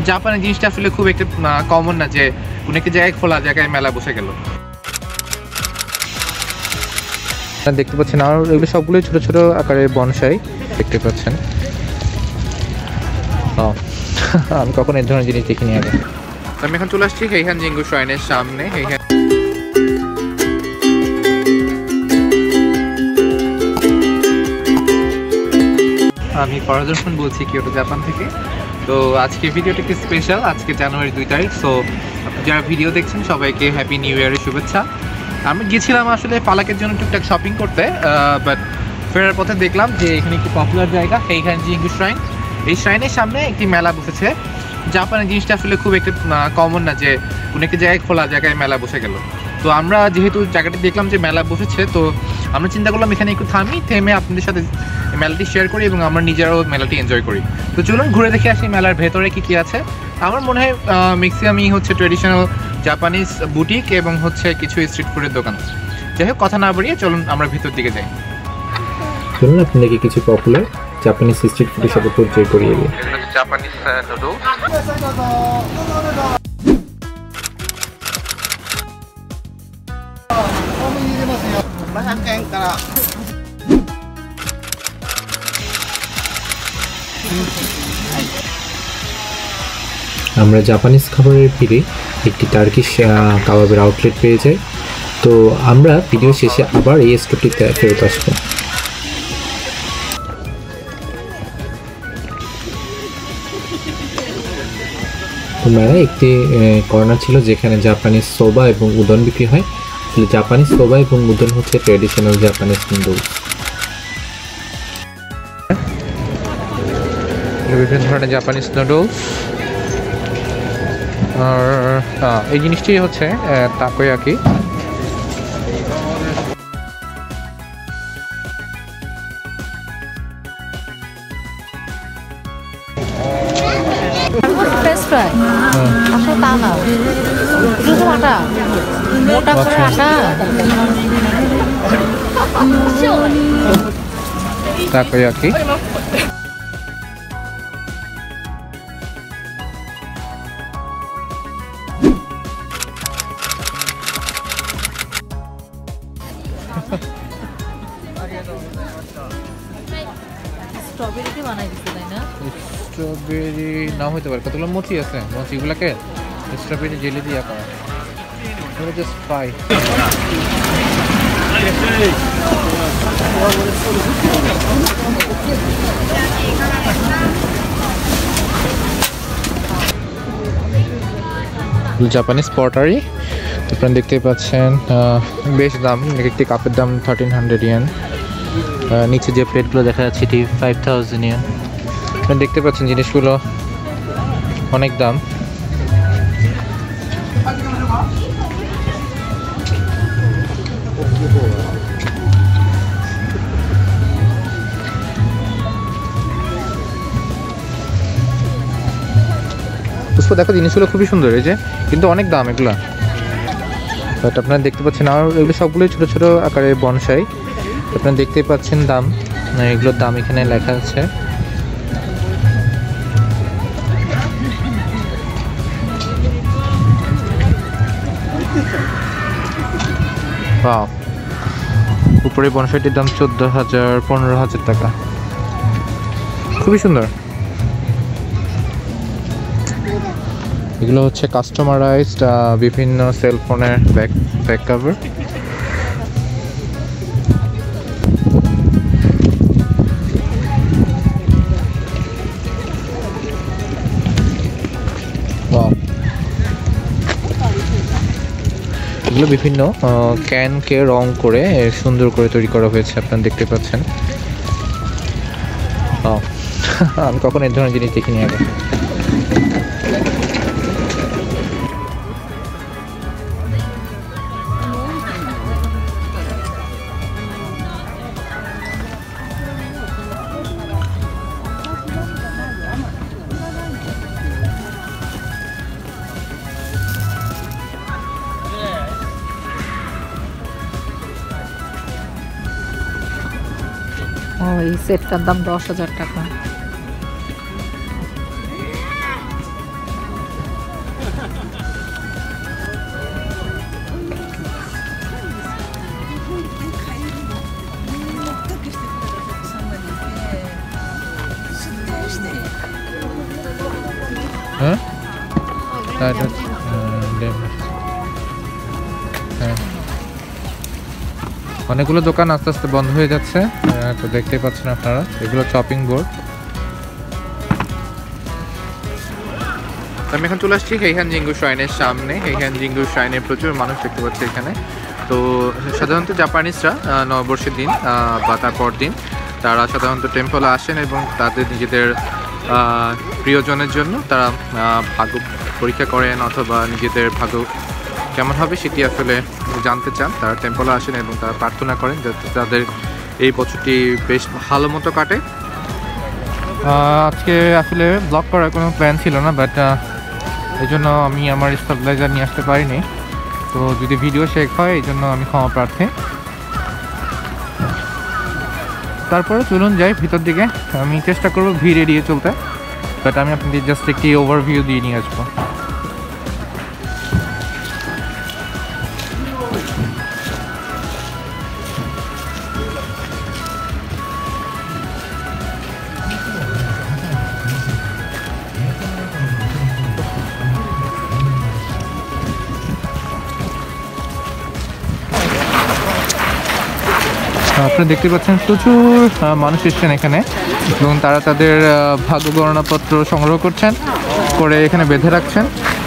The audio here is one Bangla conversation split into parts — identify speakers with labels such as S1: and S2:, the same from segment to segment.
S1: জাপানের জিনিসটা আসলে খুব একটা কমন না যে কোনো একটা জায়গায় খোলা জায়গায় মেলা বসে গেল। দেখতে পাচ্ছেন আর এগুলো সবগুলোই ছোট ছোট আকারের বনসাই দেখতে পাচ্ছেন। আমি কখন এই ধরনের জিনিস দেখিনি আগে। আমি এখন চলে আসছি হেইহান জিঙ্গু শ্রাইনের সামনে। আমি পরাদর্শন বলছি কিয়োটো জাপান থেকে। তো আজকে ভিডিওটা একটু স্পেশাল, আজকে জানুয়ারি 2 তারিখ। সো যারা ভিডিও দেখছেন সবাইকে হ্যাপি নিউ ইয়ারের শুভেচ্ছা। আমি গেছিলাম আসলে পালাকের জন্য টুকটাক শপিং করতে, বাট ফেরার পথে দেখলাম যে এখানে একটি পপুলার জায়গা হেইহান জিঙ্গু শ্রাইন। এই শ্রাইনের সামনে একটি মেলা বসেছে। জাপানের জিনিসটা আসলে খুব একটা কমন না যে কোনো একটা জায়গায় খোলা জায়গায় মেলা বসে গেল। তো আমরা যেহেতু জায়গাটি দেখলাম যে মেলা বসেছে, তো আমরা চিন্তা করলাম এখানে একটু থেমে আপনাদের সাথে মেলাটি শেয়ার করি এবং আমরা নিজেরাও মেলাটি এনজয় করি। তো চলুন ঘুরে দেখে আসি মেলার ভেতরে কি আছে। আমার মনে হয় ম্যাক্সিমামই হচ্ছে ট্রেডিশনাল জাপানিজ বুটিক এবং হচ্ছে কিছু স্ট্রিট ফুডের দোকান। যাই হোক কথা না বাড়িয়ে চলুন আমরা ভিতর দিকে যাই।
S2: চলুন আপনাদেরকে কিছু পপুলার জাপানিজ স্ট্রিট ফুডের সাথে পরিচয় করিয়ে দিই।
S1: জাপানিজ নুডলস,
S2: আমরা জাপানিজ খাবারের ভিড়ে একটি টার্কিশ কাবাবের আউটলেট পেয়ে যাই। তো আমরা ভিডিও শেষে আবার এই স্টোরটিতে ফেরত আসবো। তো মেলায় একটি কর্নার ছিল যেখানে জাপানিজ সোবা এবং উদন বিক্রি হয়। জাপানিজ সোবা এবং উদন হচ্ছে ট্রেডিশনাল জাপানিজ নুডলস।
S1: বিভিন্ন ধরনের জাপানিজ নুডলস। আর এই জিনিসটি হচ্ছে তাকোয়াকি। তাকোয়াকি
S3: স্ট্রবেরি বানাই দিতে তাই না?
S1: স্ট্রবেরি না হইতে পারে, কতগুলো মোচি আছে, মোচিগুলোকে স্ট্রবেরি জেলি দিয়ে করা। Just fry. জাপানিজ পটারি আপনারা দেখতেই পাচ্ছেন, বেশ দাম। একটি কাপের দাম 1300 ইয়েন। নিচে যে প্লেটগুলো দেখা যাচ্ছে এটি 5000 ইয়েন। আপনারা দেখতে পাচ্ছেন জিনিসগুলো অনেক দাম। পুষ্প দেখো জিনিসগুলো খুবই সুন্দর, এই যে কিন্তু অনেক দাম এগুলা। বাট আপনারা দেখতে পাচ্ছেন আর এগুলো সবগুলোই ছোট ছোট আকারের বনসাই। আপনারা দেখতেই পাচ্ছেন দাম, এগুলোর দাম এখানে লেখা আছে। উপরে বনসাইটির দাম 14,000-15,000 টাকা। খুবই সুন্দর। এগুলো হচ্ছে কাস্টমারাইজড বিভিন্ন সেলফোনের ব্যাক কভার। এগুলো বিভিন্ন ক্যানকে রং করে সুন্দর করে তৈরি করা হয়েছে, আপনারা দেখতে পাচ্ছেন। আমি কখন এই ধরনের জিনিস দেখিনি আগে।
S3: এই সেটটার দাম 10,000 টাকা।
S1: হ্যাঁ অনেকগুলো দোকান আস্তে আস্তে বন্ধ হয়ে যাচ্ছে, তো দেখতেই পাচ্ছেন আপনারা এগুলো চপিং বোর্ড। আমি এখন চলে আসছি হেইহান জিঙ্গু শ্রাইনের সামনে। হেইহান জিঙ্গু শ্রাইনে প্রচুর মানুষ দেখতে পাচ্ছি এখানে। তো সাধারণত জাপানিজরা নববর্ষের দিন বা তারপর দিন তারা সাধারণত টেম্পলে আসেন এবং তাদের নিজেদের প্রিয়জনের জন্য তারা ভাগ্য পরীক্ষা করেন অথবা নিজেদের ভাগ্য কেমন হবে সেটি আসলে জানতে চান। তারা টেম্পলে আসেন এবং তারা প্রার্থনা করেন যাতে তাদের এই বছরটি বেশ ভালো মতো কাটে। আজকে আসলে ব্লগ করার কোনো প্ল্যান ছিল না, বাট এই জন্য আমি আমার স্টেবিলাইজার নিয়ে আসতে পারিনি। তো যদি ভিডিও শেক হয় এই জন্য আমি ক্ষমা প্রার্থী। তারপরে চলুন যাই ভিতর দিকে। আমি চেষ্টা করবো ভিড় এড়িয়ে চলতে, বাট আমি আপনাদের জাস্ট একটি ওভারভিউ দিয়ে নিয়ে আসবো। আপনারা দেখতে পাচ্ছেন প্রচুর মানুষ এসছেন এখানে এবং তারা তাদের ভাগ্য গণনাপত্র সংগ্রহ করছেন, করে এখানে বেঁধে রাখছেন।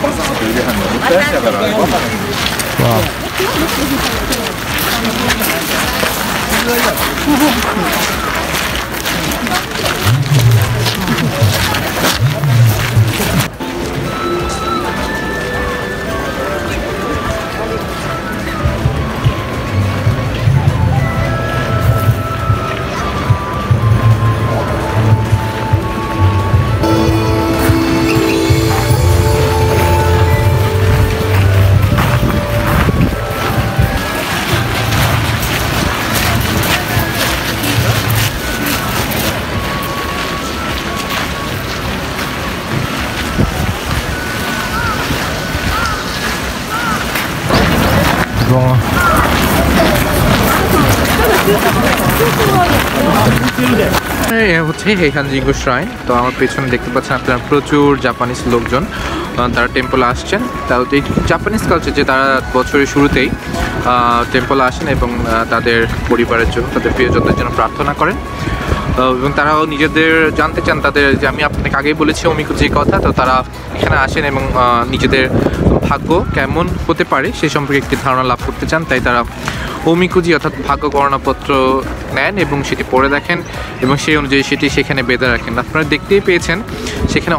S1: হচ্ছে হেইহান জিঙ্গু শ্রাইন। তো আমার পেছনে দেখতে পাচ্ছেন আপনারা প্রচুর জাপানিজ লোকজন, তারা টেম্পলে আসছেন। তাও এই জাপানিজ কালচার যে তারা বছরের শুরুতেই টেম্পলে আসেন এবং তাদের পরিবারের জন্য তাদের প্রিয়জনদের জন্য প্রার্থনা করেন এবং তারাও নিজেদের জানতে চান তাদের, যে আমি আপনাকে আগেই বলেছি অমিকুজির কথা। তো তারা এখানে আসেন এবং নিজেদের ভাগ্য কেমন হতে পারে সে সম্পর্কে একটি ধারণা লাভ করতে চান, তাই তারা অমিকুজি অর্থাৎ ভাগ্য গণনাপত্র নেন এবং সেটি পড়ে দেখেন এবং সেই অনুযায়ী সেটি সেখানে বেঁধে রাখেন। আপনারা দেখতেই পেয়েছেন সেখানে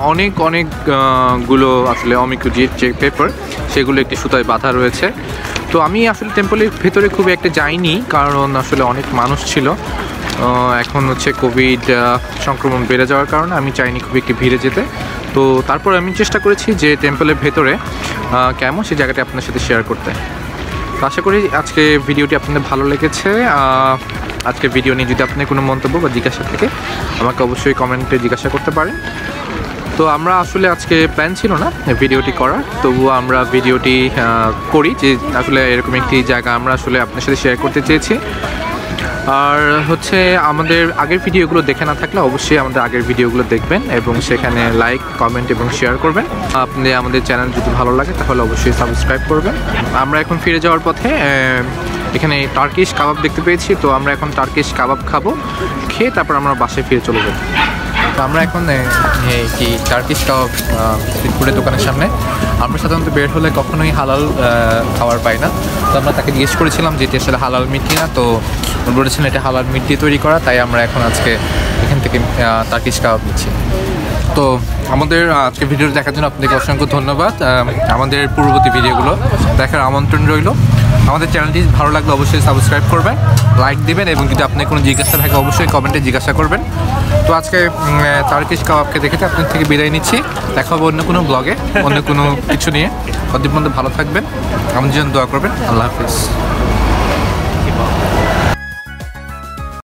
S1: অনেকগুলো আসলে অমিকুজির যে পেপার সেগুলো একটি সুতায় বাঁধা রয়েছে। তো আমি আসলে টেম্পলের ভেতরে খুব একটা যাইনি, কারণ আসলে অনেক মানুষ ছিল। এখন হচ্ছে কোভিড সংক্রমণ বেড়ে যাওয়ার কারণে আমি চাইনি খুব একটি ভিড়ে যেতে। তো তারপর আমি চেষ্টা করেছি যে টেম্পলের ভেতরে কেমন সেই জায়গাটি আপনার সাথে শেয়ার করতে। তো আশা করি আজকে ভিডিওটি আপনাদের ভালো লেগেছে। আজকে ভিডিও নিয়ে যদি আপনার কোনো মন্তব্য বা জিজ্ঞাসা থাকে আমাকে অবশ্যই কমেন্টে জিজ্ঞাসা করতে পারেন। তো আমরা আসলে আজকে প্ল্যান ছিল না ভিডিওটি করার, তবুও আমরা ভিডিওটি করি যে আসলে এরকম একটি জায়গা আমরা আসলে আপনার সাথে শেয়ার করতে চেয়েছি। আর হচ্ছে আমাদের আগের ভিডিওগুলো দেখে না থাকলে অবশ্যই আমাদের আগের ভিডিওগুলো দেখবেন এবং সেখানে লাইক, কমেন্ট এবং শেয়ার করবেন। আপনি আমাদের চ্যানেল যদি ভালো লাগে তাহলে অবশ্যই সাবস্ক্রাইব করবেন। আমরা এখন ফিরে যাওয়ার পথে এখানে টার্কিশ কাবাব দেখতে পেয়েছি, তো আমরা এখন টার্কিশ কাবাব খাবো, খেয়ে তারপর আমরা বাসায় ফিরে চলে যাব। তো আমরা এখন কি টার্কিশ কাবাব স্ট্রিট ফুডের দোকানের সামনে। আমরা সাধারণত বের হলে কখনোই হালাল খাবার পাই না, তো আমরা তাকে জিজ্ঞেস করেছিলাম যে এটি আসলে হালাল মিট কিনা। তো বলেছেন এটা হালাল মিট দিয়ে তৈরি করা, তাই আমরা এখন আজকে এখান থেকে টার্কিশ কাবাব নিচ্ছি। তো আমাদের আজকে ভিডিও দেখার জন্য আপনাদেরকে অসংখ্য ধন্যবাদ। আমাদের পূর্ববর্তী ভিডিওগুলো দেখার আমন্ত্রণ রইল। আমাদের চ্যানেলটি ভালো লাগলে অবশ্যই সাবস্ক্রাইব করবেন, লাইক দিবেন এবং যদি আপনার কোনো জিজ্ঞাসা থাকে অবশ্যই কমেন্টে জিজ্ঞাসা করবেন। তো আজকে টার্কিশ কাবাবকে দেখে আপনার থেকে বিদায় নিচ্ছি। দেখা হবে অন্য কোনো ব্লগে, অন্য কোনো কিছু নিয়ে। ততদিন পর্যন্ত ভালো থাকবেন, আমাদের জন্য দোয়া করবেন। আল্লাহ হাফিজ।